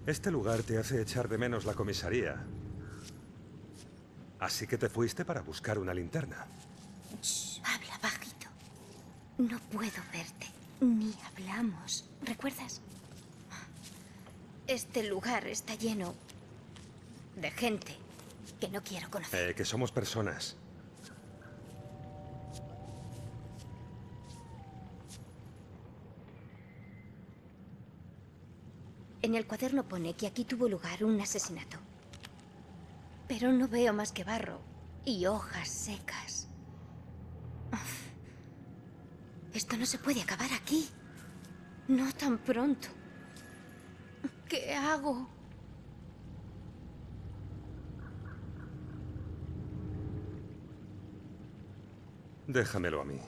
Este lugar te hace echar de menos la comisaría. Así que te fuiste para buscar una linterna. Shh, habla bajito. No puedo verte. Ni hablamos. ¿Recuerdas? Este lugar está lleno de gente que no quiero conocer. Que somos personas. En el cuaderno pone que aquí tuvo lugar un asesinato. Pero no veo más que barro y hojas secas. Uf. Esto no se puede acabar aquí. No tan pronto. ¿Qué hago? Déjamelo a mí.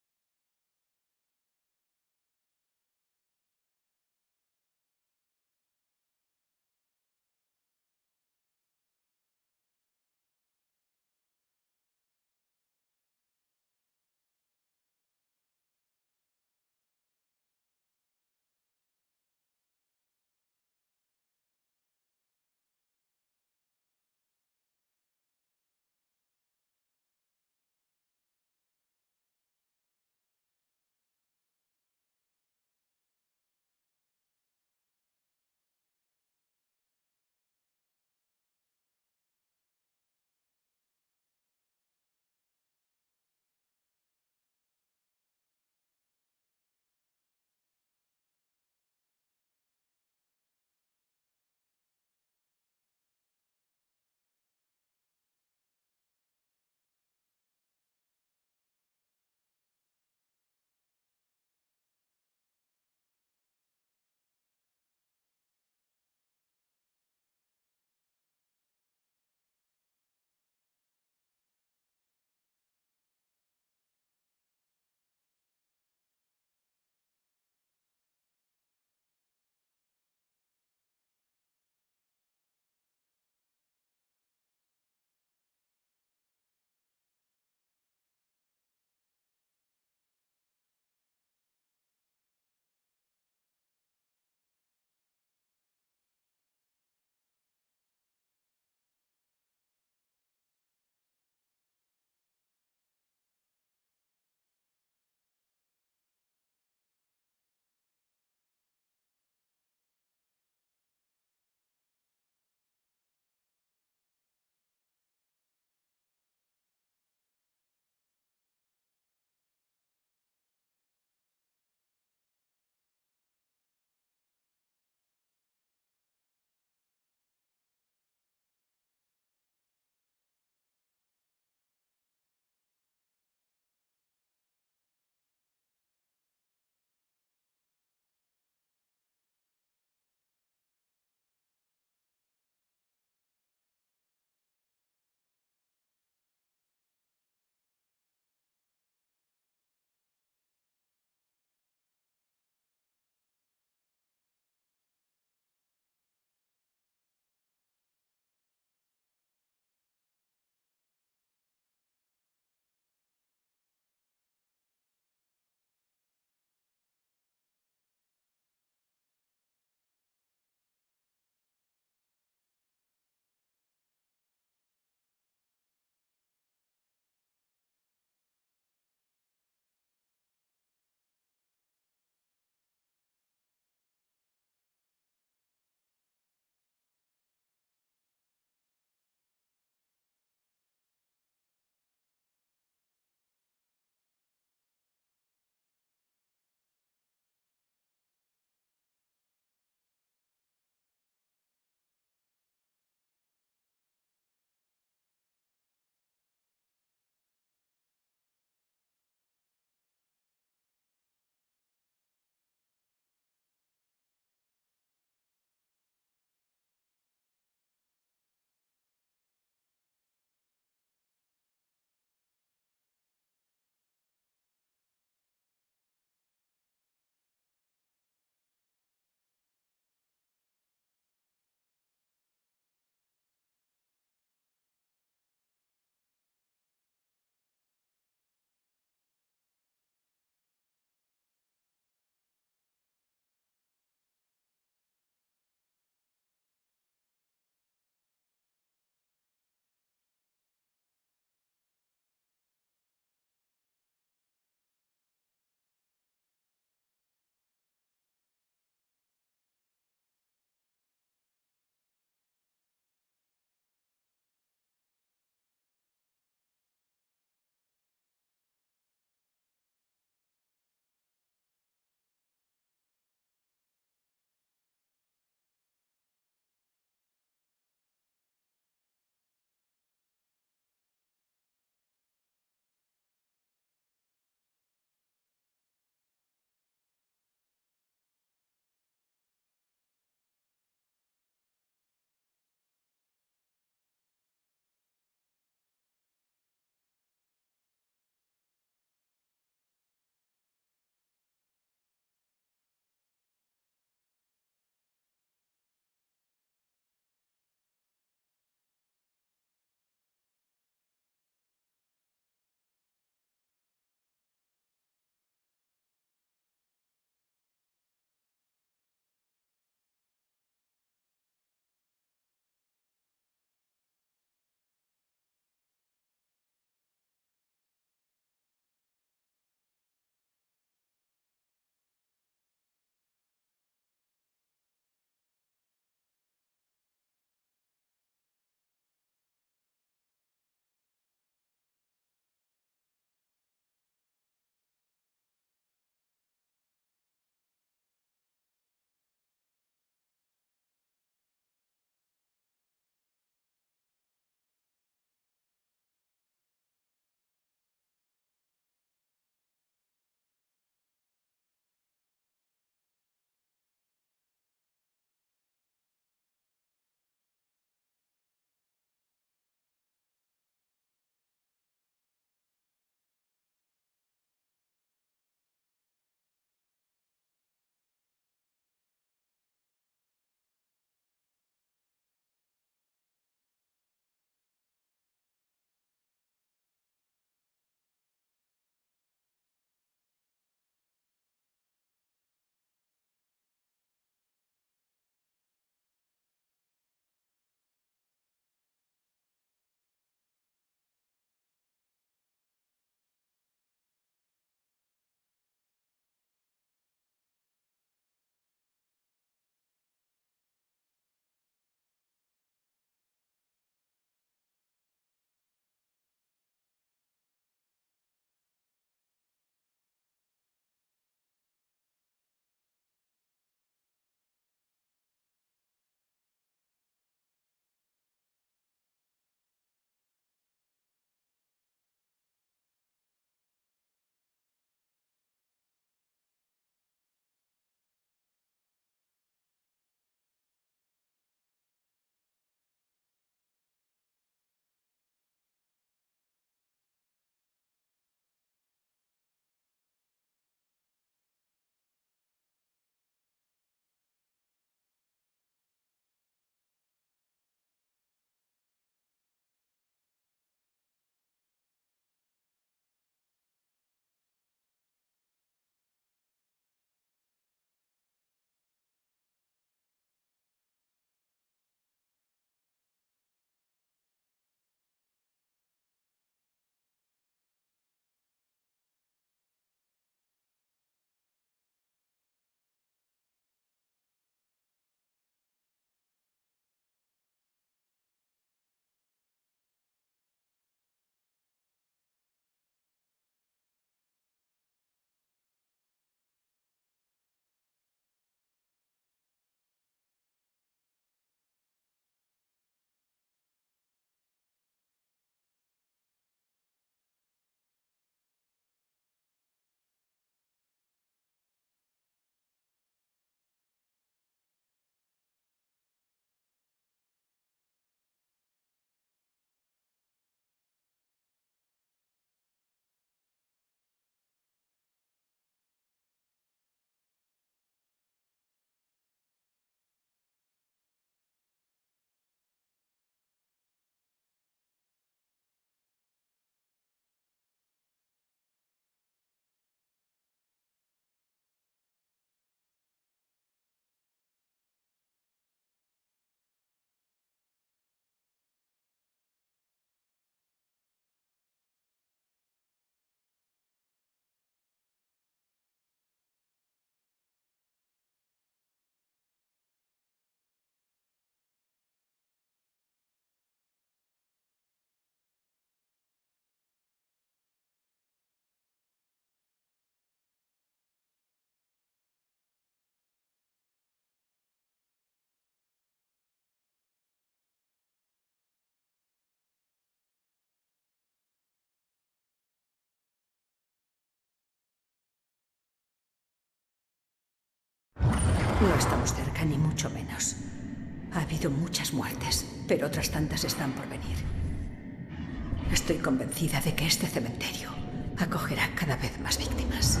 No estamos cerca, ni mucho menos. Ha habido muchas muertes, pero otras tantas están por venir. Estoy convencida de que este cementerio acogerá cada vez más víctimas.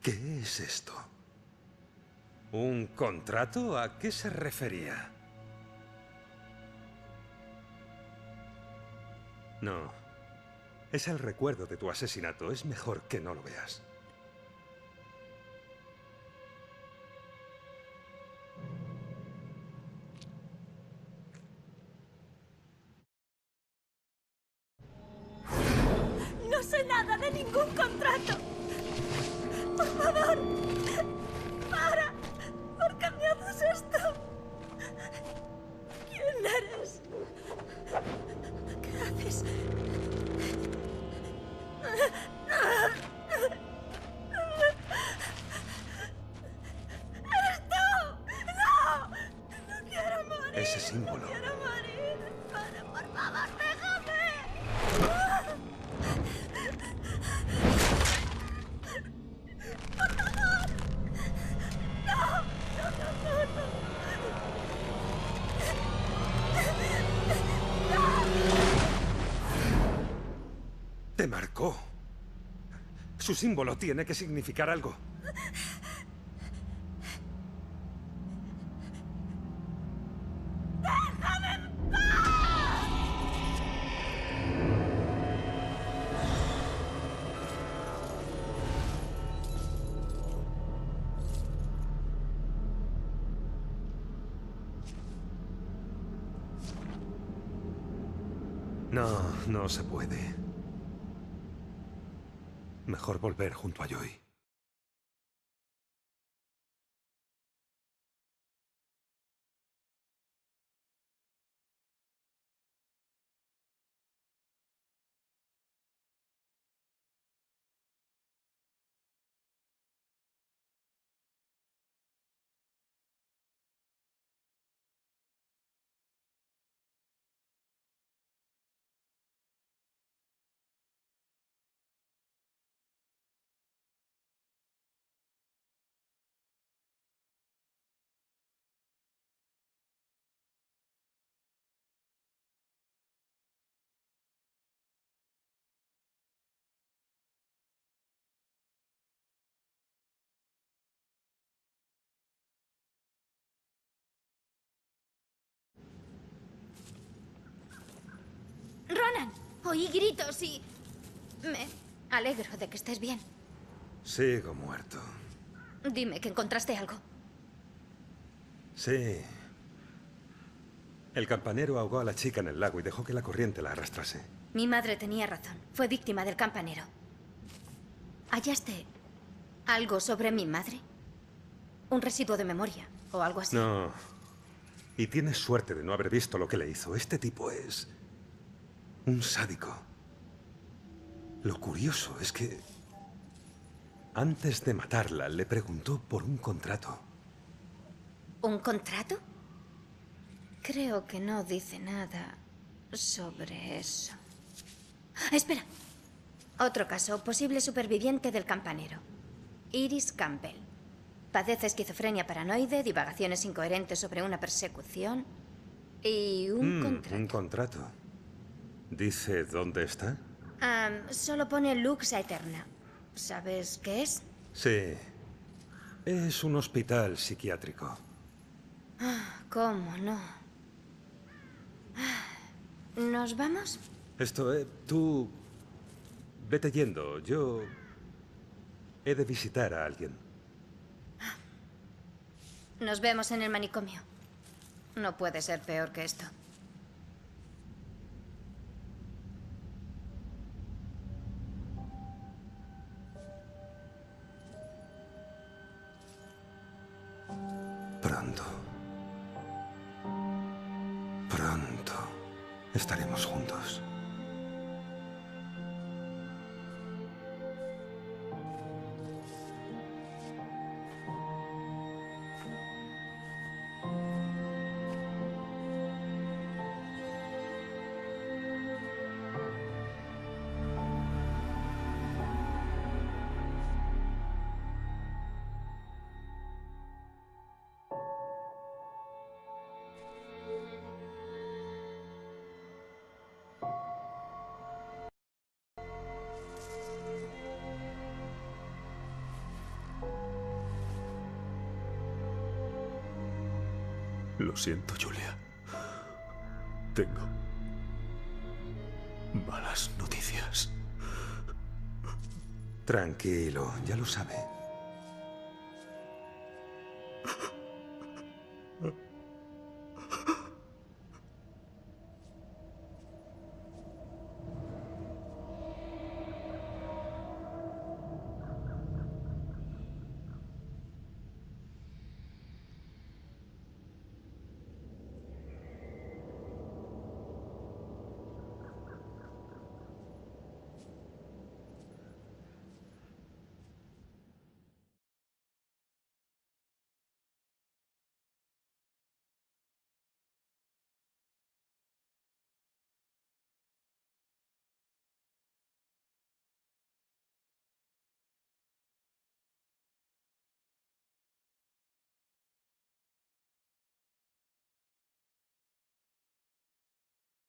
¿Qué es esto? ¿Un contrato? ¿A qué se refería? No. Es el recuerdo de tu asesinato. Es mejor que no lo veas. No sé nada de ningún contrato. Por favor, para. ¿Por qué me haces esto? ¿Quién eres? ¿Qué haces? ¡Eres tú! ¡No! ¡No quiero morir! Ese símbolo. ¡No quiero morir! ¡Para, por favor, déjame! Te marcó. Su símbolo tiene que significar algo. No, no se puede. Mejor volver junto a Joy. Ronan, oí gritos y... Me alegro de que estés bien. Sigo muerto. Dime que encontraste algo. Sí. El campanero ahogó a la chica en el lago y dejó que la corriente la arrastrase. Mi madre tenía razón. Fue víctima del campanero. ¿Hallaste algo sobre mi madre? ¿Un residuo de memoria o algo así? No. Y tienes suerte de no haber visto lo que le hizo. Este tipo es... un sádico. Lo curioso es que... antes de matarla, le preguntó por un contrato. ¿Un contrato? Creo que no dice nada sobre eso. Espera. Otro caso. Posible superviviente del campanero. Iris Campbell. Padece esquizofrenia paranoide, divagaciones incoherentes sobre una persecución y un contrato. Un contrato. ¿Dice dónde está? Solo pone Lux Aeterna. ¿Sabes qué es? Sí. Es un hospital psiquiátrico. ¿Cómo no? ¿Nos vamos? Tú... vete yendo. Yo... he de visitar a alguien. Nos vemos en el manicomio. No puede ser peor que esto. Pronto. Pronto estaremos juntos. Lo siento, Julia. Tengo malas noticias. Tranquilo, ya lo sabe.